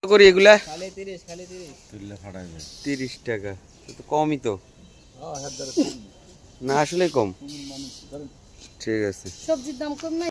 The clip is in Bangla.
করি এগুলা? খালি 30 খালি 30 তুললে ফাটাই যায়। 30 টাকা তো কমই তো। হ্যাঁ হাত ধরে না আসলে কম। মানুষ ধরেন ঠিক আছে। সবজির দাম কম না।